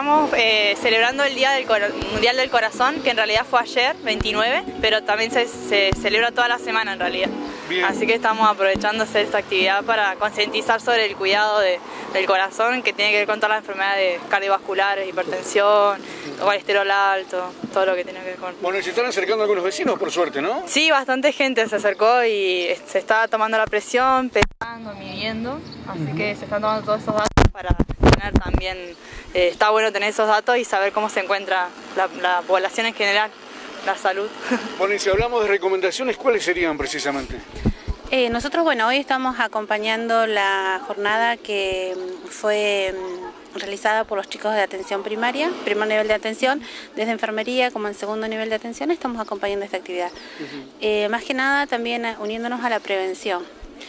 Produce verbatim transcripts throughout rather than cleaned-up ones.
estamos eh, celebrando el Día del Mundial del Corazón, que en realidad fue ayer, veintinueve, pero también se, se celebra toda la semana en realidad. Bien. Así que estamos aprovechando hacer esta actividad para concientizar sobre el cuidado de, del corazón, que tiene que ver con todas las enfermedades cardiovasculares, hipertensión, colesterol alto, todo lo que tiene que ver con... Bueno, y se están acercando algunos vecinos, por suerte, ¿no? Sí, bastante gente se acercó y se está tomando la presión, pesando, midiendo, así uh-huh. que se están tomando todos esos datos para tener también, eh, está bueno tener esos datos y saber cómo se encuentra la, la población en general, la salud. Bueno, y si hablamos de recomendaciones, ¿cuáles serían precisamente? Eh, nosotros, bueno, hoy estamos acompañando la jornada que fue realizada por los chicos de atención primaria, primer nivel de atención, desde enfermería como en segundo nivel de atención, estamos acompañando esta actividad. Uh-huh. eh, más que nada también uniéndonos a la prevención.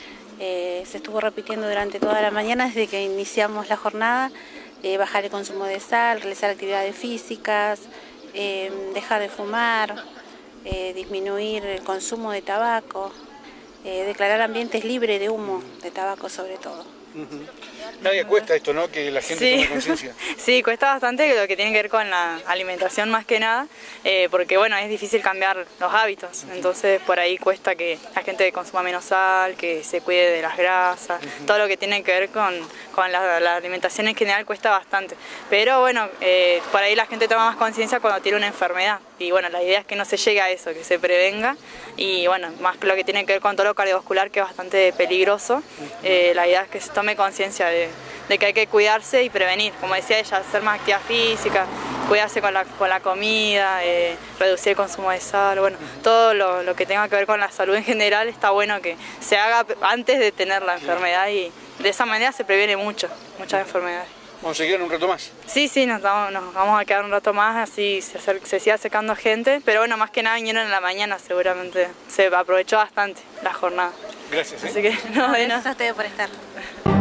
Eh, se estuvo repitiendo durante toda la mañana desde que iniciamos la jornada, eh, bajar el consumo de sal, realizar actividades físicas, eh, dejar de fumar, eh, disminuir el consumo de tabaco, eh, declarar ambientes libres de humo, de tabaco sobre todo. Uh-huh. Nadie cuesta esto, ¿no? Que la gente sí. tome conciencia. Sí, cuesta bastante lo que tiene que ver con la alimentación más que nada, eh, porque bueno, es difícil cambiar los hábitos, uh-huh. entonces por ahí cuesta que la gente consuma menos sal, que se cuide de las grasas, uh-huh. todo lo que tiene que ver con, con la, la alimentación en general cuesta bastante, pero bueno, eh, por ahí la gente toma más conciencia cuando tiene una enfermedad y bueno, la idea es que no se llegue a eso, que se prevenga y bueno, más que lo que tiene que ver con todo lo cardiovascular que es bastante peligroso, uh-huh. eh, la idea es que se tome conciencia de, de que hay que cuidarse y prevenir, como decía ella, hacer más actividad física, cuidarse con la, con la comida, eh, reducir el consumo de sal, bueno, uh-huh. todo lo, lo que tenga que ver con la salud en general está bueno que se haga antes de tener la enfermedad y de esa manera se previene mucho, muchas enfermedades. ¿Vamos a seguir un rato más? Sí, sí, nos, damos, nos vamos a quedar un rato más, así se, acer, se sigue acercando gente, pero bueno, más que nada vinieron en la mañana, seguramente se aprovechó bastante la jornada. Gracias. ¿eh? Así que, no, no, de gracias nada. a ustedes por estar.